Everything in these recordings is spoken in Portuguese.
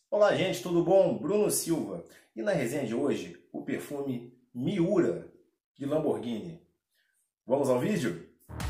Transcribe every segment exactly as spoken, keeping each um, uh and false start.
Olá, gente, tudo bom? Bruno Silva. E na resenha de hoje, o perfume Miura, de Lamborghini. Vamos ao vídeo?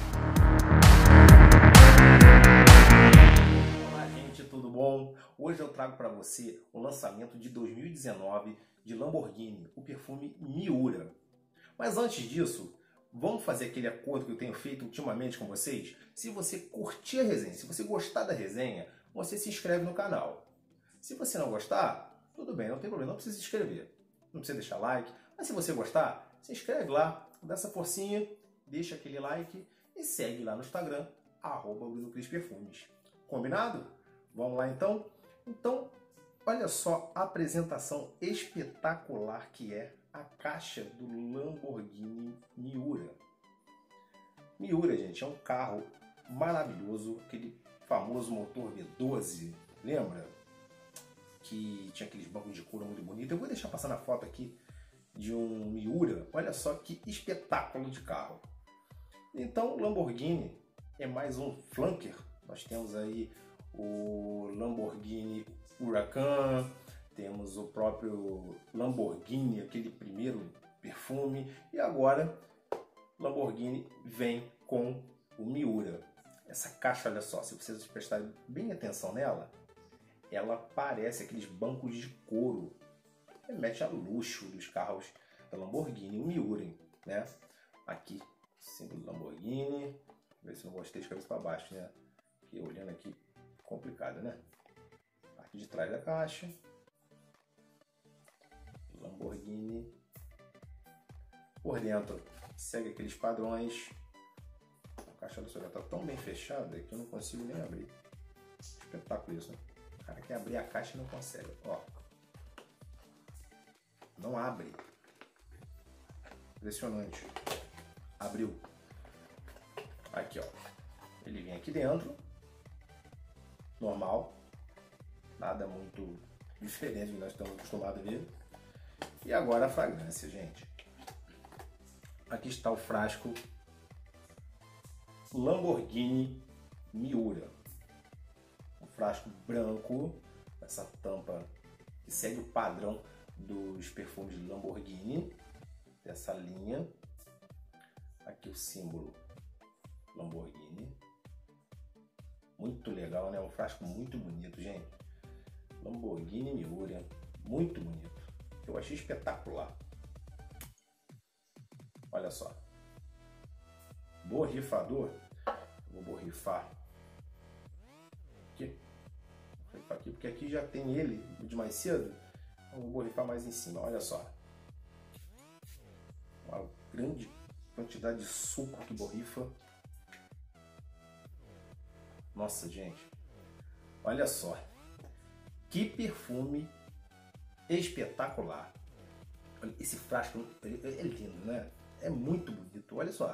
Olá, gente, tudo bom? Hoje eu trago para você o lançamento de dois mil e dezenove de Lamborghini, o perfume Miura. Mas antes disso, vamos fazer aquele acordo que eu tenho feito ultimamente com vocês? Se você curtir a resenha, se você gostar da resenha, você se inscreve no canal. Se você não gostar, tudo bem, não tem problema, não precisa se inscrever. Não precisa deixar like, mas se você gostar, se inscreve lá, dá essa forcinha, deixa aquele like e segue lá no Instagram, arroba Bruno Cris Perfumes. Combinado? Vamos lá então? Então, olha só a apresentação espetacular que é a caixa do Lamborghini Miura. Miura, gente, é um carro maravilhoso, aquele famoso motor V doze, lembra? Que tinha aqueles bancos de couro muito bonitos. Eu vou deixar passar na foto aqui de um Miura. Olha só que espetáculo de carro. Então, Lamborghini é mais um flanker. Nós temos aí o Lamborghini Huracan, temos o próprio Lamborghini, aquele primeiro perfume, e agora Lamborghini vem com o Miura. Essa caixa, olha só, se vocês prestarem bem atenção nela, ela parece aqueles bancos de couro. Remete a luxo dos carros da Lamborghini, o Miura, né? Aqui, símbolo Lamborghini. Vê se eu não gostei de cabeça para baixo, né? Porque olhando aqui, complicado, né? Parte de trás da caixa. Lamborghini. Por dentro, segue aqueles padrões. A caixa do seu já está tão bem fechada que eu não consigo nem abrir. Espetáculo isso, né? O cara quer abrir a caixa e não consegue. Ó. Não abre. Impressionante. Abriu. Aqui, ó. Ele vem aqui dentro. Normal. Nada muito diferente do que nós estamos acostumados a ver. E agora a fragrância, gente. Aqui está o frasco Lamborghini Miura. Frasco branco, essa tampa que segue o padrão dos perfumes de Lamborghini, dessa linha. Aqui o símbolo Lamborghini. Muito legal, né? Um frasco muito bonito, gente. Lamborghini Miura, muito bonito. Eu achei espetacular. Olha só. Borrifador. Vou borrifar aqui. Aqui, porque aqui já tem ele de mais cedo, então vou borrifar mais em cima. Olha só, uma grande quantidade de suco que borrifa. Nossa, gente, olha só que perfume espetacular. Esse frasco é lindo, né? É muito bonito. Olha só,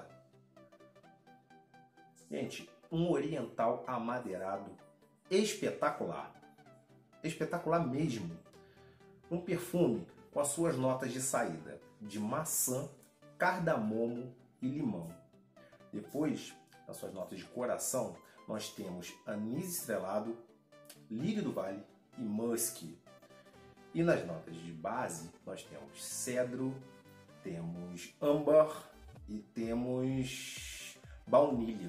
gente, um oriental amadeirado espetacular. Espetacular mesmo. Um perfume com as suas notas de saída de maçã, cardamomo e limão. Depois, nas suas notas de coração, nós temos anis estrelado, lírio do vale e musk. E nas notas de base, nós temos cedro, temos âmbar e temos baunilha.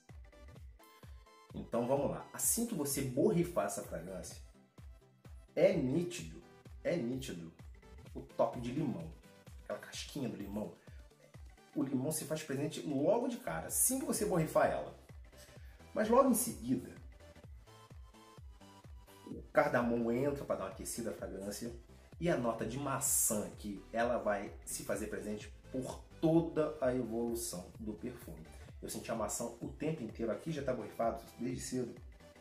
Então vamos lá. Assim que você borrifar essa fragrância, é nítido, é nítido o toque de limão. Aquela casquinha do limão. O limão se faz presente logo de cara, assim que você borrifar ela. Mas logo em seguida, o cardamomo entra para dar uma aquecida à fragrância. E a nota de maçã aqui, ela vai se fazer presente por toda a evolução do perfume. Eu senti a maçã o tempo inteiro. Aqui já está borrifado desde cedo.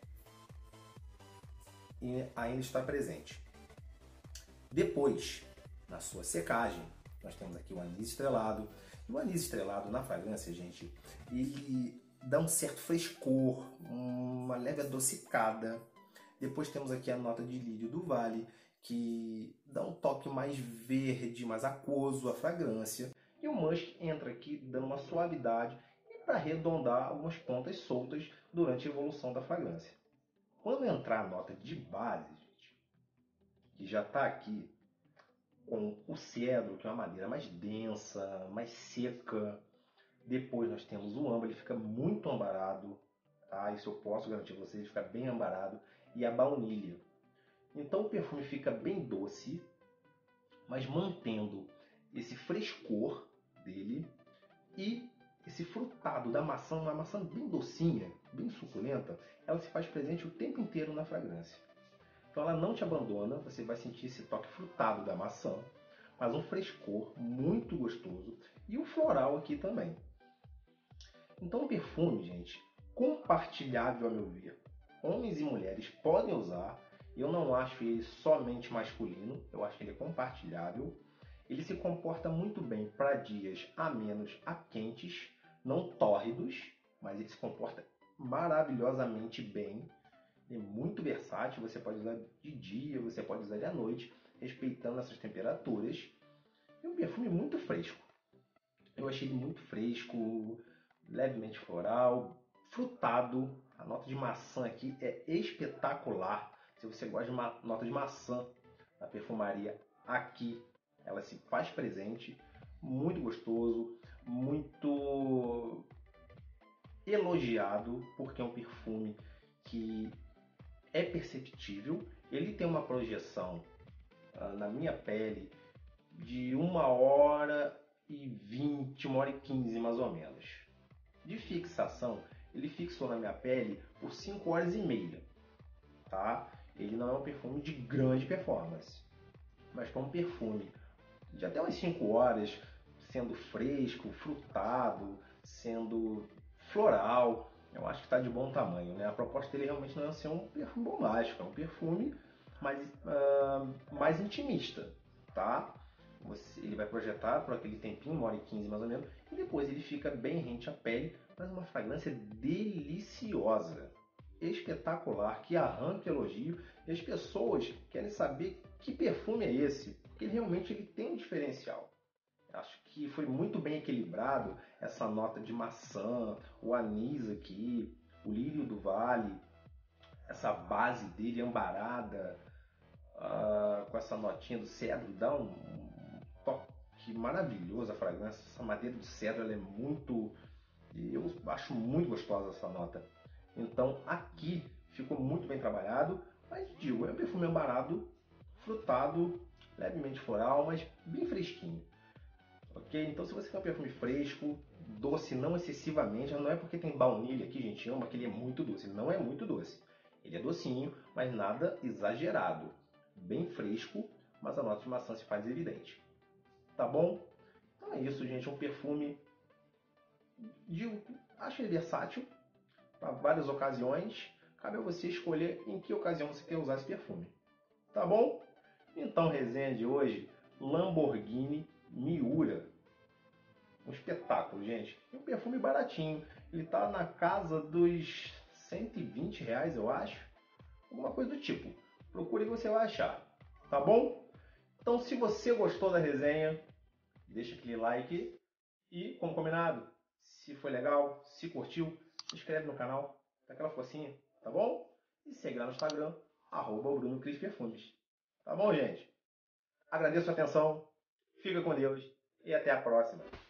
E ainda está presente. Depois, na sua secagem, nós temos aqui o anis estrelado. E o anis estrelado na fragrância, gente, ele dá um certo frescor, uma leve adocicada. Depois temos aqui a nota de lírio do vale, que dá um toque mais verde, mais aquoso à fragrância. E o musk entra aqui dando uma suavidade para arredondar algumas pontas soltas durante a evolução da fragrância. Quando entrar a nota de base, gente, que já está aqui com o cedro, que é uma madeira mais densa, mais seca. Depois nós temos o âmbar, ele fica muito ambarado, tá? Isso eu posso garantir a vocês, ele fica bem ambarado. E a baunilha. Então o perfume fica bem doce, mas mantendo esse frescor dele e esse frutado da maçã, uma maçã bem docinha, bem suculenta, ela se faz presente o tempo inteiro na fragrância. Então ela não te abandona, você vai sentir esse toque frutado da maçã, mas um frescor muito gostoso e o floral aqui também. Então o perfume, gente, compartilhável a meu ver. Homens e mulheres podem usar. Eu não acho ele somente masculino, eu acho que ele é compartilhável. Ele se comporta muito bem para dias amenos a quentes, não tórridos, mas ele se comporta maravilhosamente bem. É muito versátil, você pode usar de dia, você pode usar à noite, respeitando essas temperaturas. E um perfume muito fresco. Eu achei ele muito fresco, levemente floral, frutado. A nota de maçã aqui é espetacular. Se você gosta de uma nota de maçã na perfumaria, aqui ela se faz presente. Muito gostoso, muito elogiado, porque é um perfume que é perceptível. Ele tem uma projeção uh, na minha pele de uma hora e vinte, uma hora e quinze mais ou menos. De fixação, ele fixou na minha pele por cinco horas e meia, tá? Ele não é um perfume de grande performance, mas para um perfume de até umas cinco horas, sendo fresco, frutado, sendo floral, eu acho que está de bom tamanho, né? A proposta dele realmente não é ser um perfume bombástico, é um perfume mais, uh, mais intimista, tá? Você, ele vai projetar por aquele tempinho, uma hora e quinze mais ou menos, e depois ele fica bem rente à pele, mas uma fragrância deliciosa, espetacular, que arranca elogio, e as pessoas querem saber que perfume é esse, porque ele realmente ele tem um diferencial. Acho que foi muito bem equilibrado essa nota de maçã, o anis aqui, o lírio do vale, essa base dele ambarada, uh, com essa notinha do cedro, dá um, um toque maravilhoso a fragrância. Essa madeira do cedro ela é muito... Eu acho muito gostosa essa nota. Então aqui ficou muito bem trabalhado, mas digo, é um perfume ambarado, frutado, levemente floral, mas bem fresquinho. Ok? Então se você quer um perfume fresco, doce não excessivamente, não é porque tem baunilha aqui, gente, ama que ele é muito doce, ele não é muito doce. Ele é docinho, mas nada exagerado. Bem fresco, mas a nota de maçã se faz evidente. Tá bom? Então é isso, gente, um perfume de, acho ele versátil, para várias ocasiões. Cabe a você escolher em que ocasião você quer usar esse perfume. Tá bom? Então, resenha de hoje, Lamborghini Miura. Um espetáculo, gente. E um perfume baratinho. Ele tá na casa dos cento e vinte reais, eu acho. Alguma coisa do tipo. Procure que você vai achar. Tá bom? Então, se você gostou da resenha, deixa aquele like. E, como combinado, se foi legal, se curtiu, se inscreve no canal, dá aquela forcinha, tá bom? E segue lá no Instagram, arroba Bruno Cris Perfumes. Tá bom, gente? Agradeço a atenção, fica com Deus e até a próxima.